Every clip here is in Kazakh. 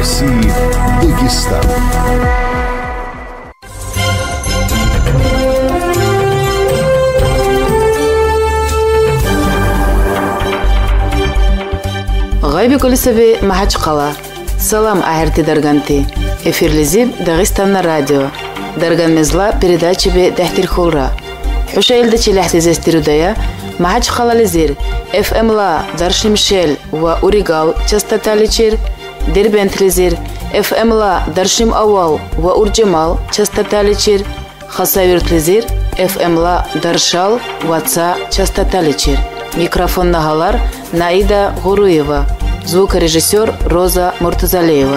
России Дагестан. Гайби Колесове Махачкала. Салам Ахерти Дарганти. Эфирлизиб Дагестанна радио. Дарганмезла передачи бе Дахтир Хулра. Хушаилдачи лахтизестирудая Махачкала лизир. FM-ла Даршим-Шел ва Уригал частоталичир. Дербент-лизир. FM-ла Даршим-Авал ва Урджамал частоталичир. Хасавирт-лизир. FM-ла Даршал ва Ца частоталичир. Микрофон нагалар Наида Гуруева. Звукорежиссер Роза Муртазалеева.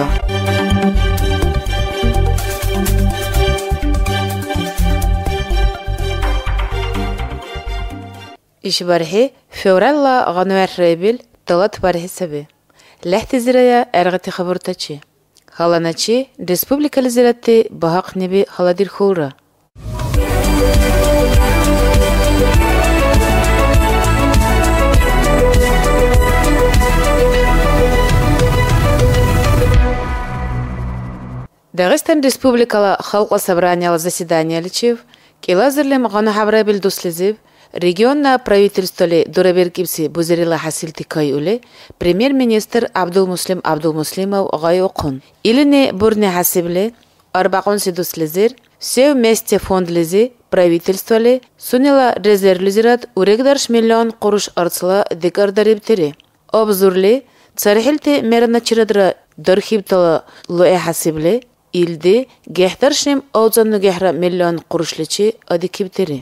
Ишбархи февралла гануар рейбил талат бархи саби. Лахти зирая эргати хабуртачи. Халаначи республика лизирати бахак неби халадир хулра. Дагестан республикала халqa собранияла заседания личив, килазирлем гана хабрабил дуслизив, регионна правительстволи дурабергибси бузерила хасилти кайуле, премьер-министр Абдулмуслимов гайокун. Илине бурне хасибле, арбакунси дуслизир, все вместе фондлизи, правительстволи, сунила резервлизират урегдарш миллион куруш арцла декардарибтири. Обзурли, цархилти мерначирадра дорхибтала луэ хасибле, илди гехтаршним аузанну гехра миллион курушличи адикибтири.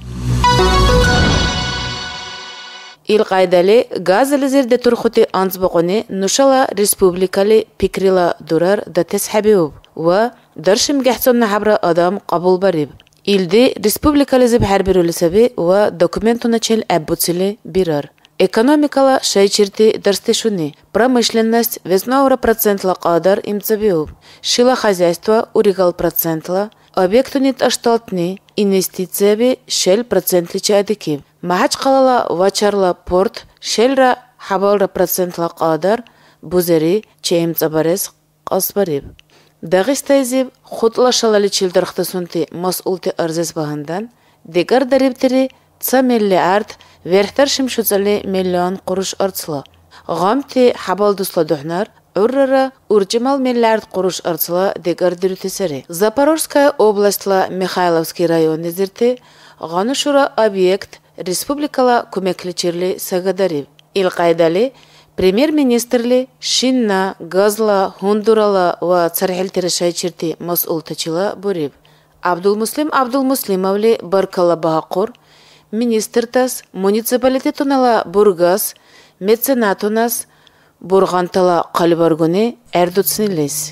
Ил қайдали газализирде турхути анцбақони нушала республикали пикрила дурар да тесхабиуб ва даршим гехцонна хабра адам қабул бариб. Илди республикализиб харбирулисаби ва документуна чел аббуцили бирар. Экономикала шайчирти дарстешуни, промышленность везнаура процентла qaдар имцабиуб, шила хозяйство уригал процентла, объектунит ашталтни, инвестицияби шел процентличи адикиб. Махачкалала вачарла порт, шелра хабалра процентла qaдар, бузери чеимцабарес қасбариб. Дагестайзиб хутла шалали чилдархтасунти масулти арзес багандан, дегар дарибтири 1 миллиард верхтаршим шуцали миллион куруш арцла. Гамти хабалдусла духнар, уррара урджимал миллиард куруш арцла дегардирутисари. Запорожская областьла Михайловский район низирти, ганушура объект республикала кумекличирли сагадариб. Илқайдали премьер-министрли Шинна, Газла, Хундурала ва цархилтири шайчирти масултачила буриб. Абдулмуслимовли баркала багакур, министртас муниципалитетунала Бургас, меценатунас Бургантала қалбаргуни эрдуцнилис.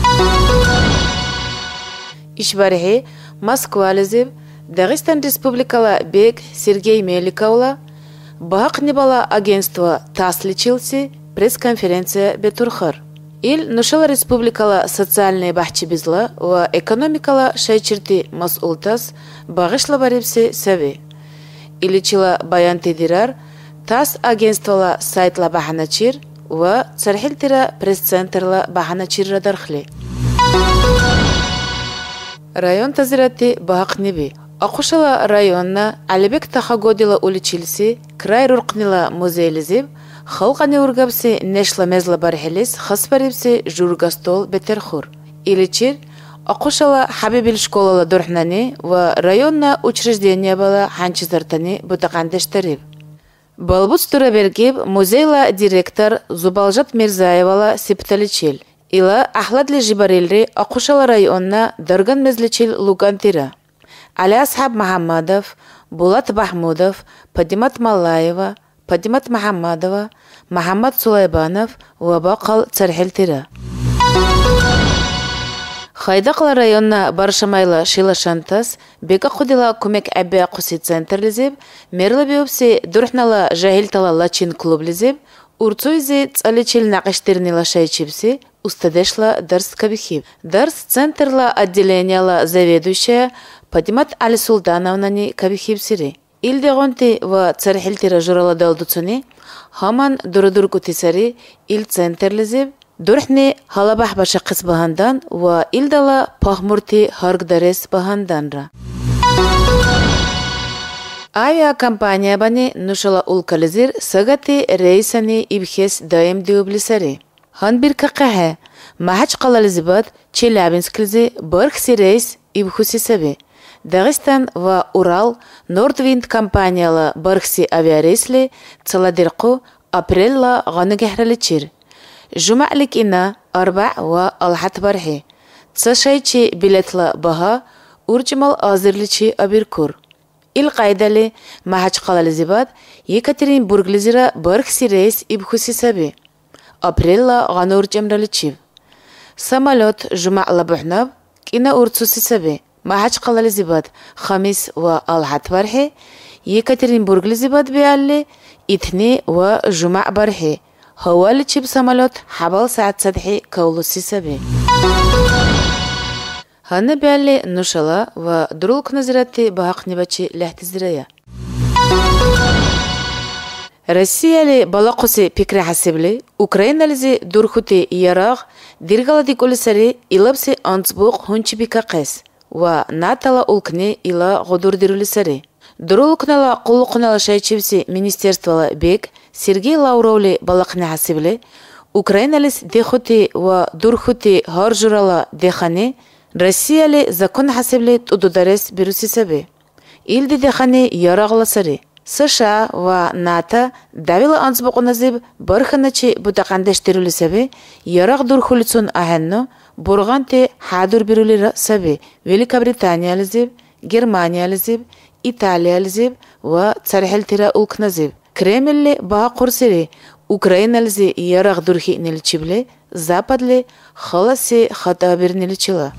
Ишбархи Москвализив Дагестан республикала бег Сергей Меликаула Бахак небала агентство тасличилси пресс-конференция бетурхар. Ил нушала республикала социальные бахчи безла ва экономикала шайчирти масултас багышла барибси сави. Иличила баянти дирар, тас агентствола сайтла баханачир ва цархилтира пресс-центрла баханачир радархли. Район тазирати бахак неби. Акушала районна Алибек Тахагодила уличилси, край руркнила музейлизиб, халқани ургабси нешла мезла бархилис, хасбарибси жургастол бетерхур. Иличир Акушала Хабибил школала дурхнани ва районна учреждение бала ханчизартани бутакандештариб. Балбуц турабергиб музейла директор Зубалжат Мирзаевала сипталичил. Ила ахладли жибарилри Акушала районна дарган мезличил лугантира. Али Асхаб Махаммадов, Булат Бахмудов, Падимат Малаева, Падимат Махаммадова, Махаммад Сулайбанов ва бақал цархилтира. Хайдақла районна Баршамайла Шила Шантас, бека худила кумек абия қуси центр лизиб, мерла биопси дурхнала жахилтала лачин клуб лизиб, урцуйзи цаличил нақиштирнила шайчипси, устадешла дарс кабихиб. Дарс центрла отделенияла заведующая Падимат Али Султановнани кабихибсири. Илдегонти ва цархилтира журала далдуцуни, хаман дурадуркутисари ил центр лизиб, Дурхни халабах баша қыс бағандан ва илдала пахмурти харгдарес бағанданра. Авиакомпания бани нушала улкализир сагати рейсани ибхес даим диублисари. Хан бир кақаха махач қалализибад Челябинсклизи бархси рейс ибхуси саби. Дагестан ва Урал Нордвинд компанияла бархси авиарейсли цаладирқу апрелла ғанугехраличир. Жумаълик ина арба ва алхат бархи. Цашайчи билетла баха урчимал азирличи абиркур. Ил қайдали махач қалализибад Екатеринбурглизира бархси рейс ибхуси саби. Апрелла ғану урчимраличив. Самолет жумаъла бухнаб кина урцуси саби. Махач қалализибад Хамис ва алхат бархи. Екатеринбурглизибад биалли итни ва жумаъ бархи. هوالي تشيب سمالوت حبال ساعة صدحي كولوسي سبي هانا بيالي نوشالا و درولك نزراتي باق نباتي لحتزريا Россия ли балақуси пикри хасибли, Украина лизи дурхути ярақ, диргалади колисари илапси ансбуқ хунчибика қес, ва натала улкни ила ғудурдирулисари. Дурулкнала қулуқнала шайчивси министерствала бек, Сергей Лавровли балақни хасибли, Украина лис дехути ва дурхути харжурала дехани, Россия ли закон хасибли тудударес бируси саби. Илди дехани ярағласари. США ва НАТО давила ансбуқ назиб барханачи бутақандештирили саби, ярaq дурхулицун аханну, бурганти хадур бирулира саби, Великобритания лизиб, Германия лизиб, Италия лизиб ва цархилтира улк назиб. Кремль ли баа қурсири, Украина лизи ярaq дурхи нилчибли, Запад ли халаси хатабир нилчила.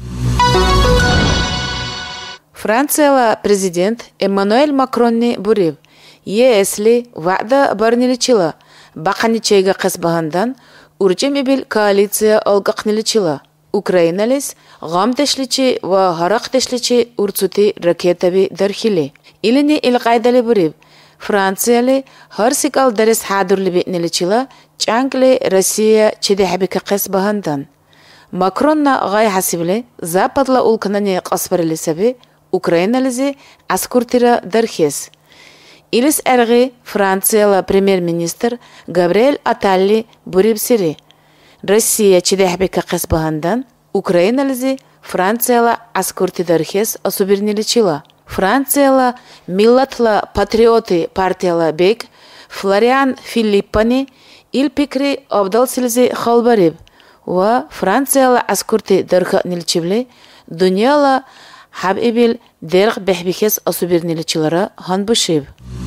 Францияла президент Эммануэль Макронни буриб, ЕС-ли вa'da барниличила, бақаничайга қасбагандан урчим ибил коалиция алгақниличила. Украина лис ғамтешличи ва харақтешличи урцути ракетаби дархили. Илини илқайдали буриб, Франция ли харсикал дарес хадурли битниличила, чангли Россия чидихабика қасбагандан. Макронна ғай хасибли, Западла улканани қасбарили саби, Украина лизи аскуртира дархес. Илис әрғи Францияла премьер-министр Габриэль Аталли бурибсири. Россия чидехбека қасбагандан, Украина лизи Францияла аскурти дархес асубирниличила. Францияла миллатла патриоти партияла бек Флориан Филиппани ил пикри абдалсилизи халбариб. Ва Францияла аскурти дарха нилчибли, дунияла хабибил дерг бехбихес асубирниличилара ханбушиб.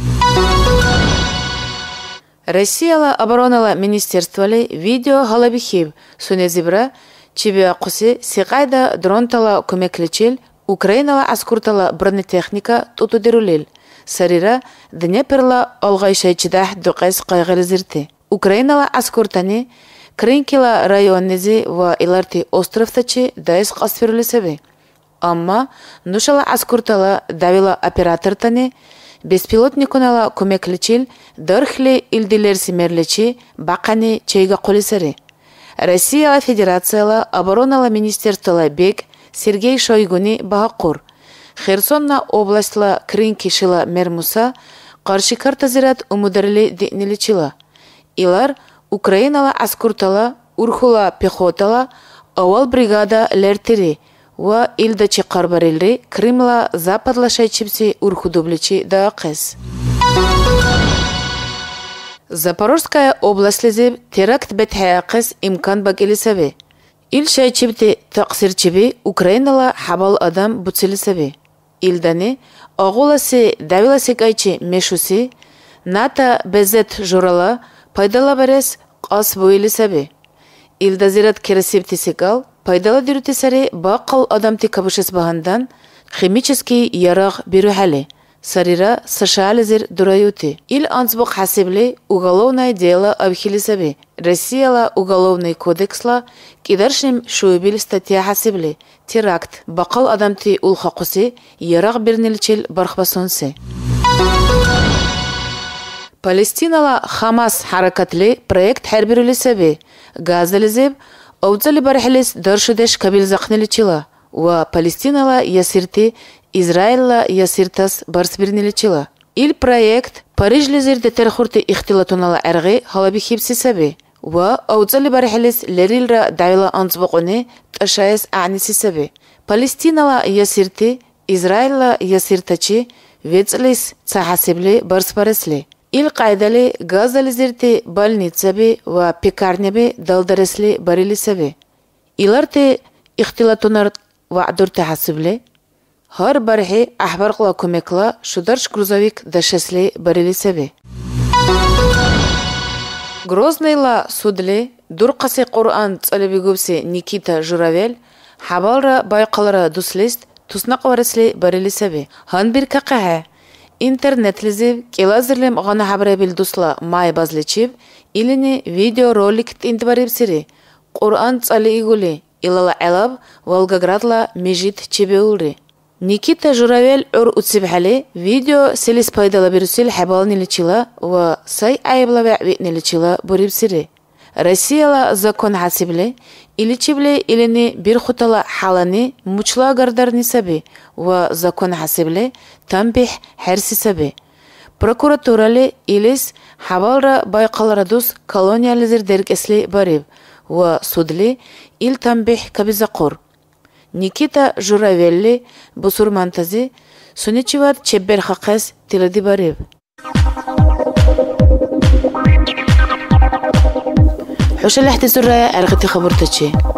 Россияла оборонала министерствали видео халабихиб сунезибра чибия қуси сиқайда дронтала көмекличил Украинала аскуртала бронетехника тутудирулил. Сарира Днеперла алғайшайчидах дуқайс қайғыризирти. Украинала аскуртани Кринкила районнизи ва иларти островтачи дайс қасфирулисаби. Амма нушала аскуртала давила оператортани беспилотникунала көмекличил дырхли илдилерси мерличи бақани чейга қолисари. Россия Федерацияла оборонала министерствола бек Сергей Шойгуни бағақур. Херсонна областла Кринкишила мермуса қарши картазират умударили диниличила. Илар Украинала аскуртала урхула пехотала авал бригада лертири ва илдачи қарбарилри Кримла западла шайчипси урхудубличи да қес. Запорожская область лизиб теракт бетхая қес имкан багилисаби. Ил шайчипти тақсирчиби Украинала хабал адам буцилисаби. Илдани ағуласи давиласи кайчи мешуси ната безет журала пайдала барес қас буилисаби. Илдазират кересипти сигал пайдала дирутисари бақал адамти кабушес бағандан химический ярaq бирухали. Сарира США лизир дураюти. Ил ансбуқ хасибли уголовное дело абхилисаби. Россияла уголовный кодексла кидаршим шуйбил статья хасибли. Теракт бақал адамти улхақуси ярaq бирнилчил бархбасонси. Палестинала Хамас харакатли проект хербирули себе. Газализеб овцали бархилис доршудеш кабил захниличила. Ва Палестинала ясирти Израилла ясиртас барсбирниличила. Ил проект Париж лизирде терхурти ихтилатунала арги халаби хипси себе. Ва овцали бархилис лерилра дайла анцбоқуни ташаес аниси себе. Палестинала ясирти Израилла ясиртачи вецлис цахасибли барсбаресли. Ил қайдали газализирти больницаби ва пекарняби далдаресли барили себе. Иларти ихтилатунар ваъдур тахасибли. Har barhi ahbarqla kumekla shudarsh грузовик дашесли барили себе. Грознайла судли дурқаси Qur'an цалебигубси Никита Журавель хабалра байқалара дуслист туснақваресли барили себе. Ханбир кақаха интернетлизив килазирлим ғана хабрабил дусла май базличив илини видеоролик тиндбариб сири. Qur'an цали игули илала алаб Волгоградла межит чебеулри. Никита Журавель уцибхали видео селис пайдала бирусил хабалниличила ва сай айбла витниличила бурибсири. Россияла закон хасибли иличибли илини бирхутала халани мучла гардарни саби ва закон хасибли тамбих херси саби. Прокуратурали илис хабалра байқалара дус колониализир дергесли бариб ва судли ил тамбих кабизақур. Никита Журавелли бусурмантази суничивар чеббер хақас тилади бариб. حوش اللي احتزر رأي أرغتي خبرتشي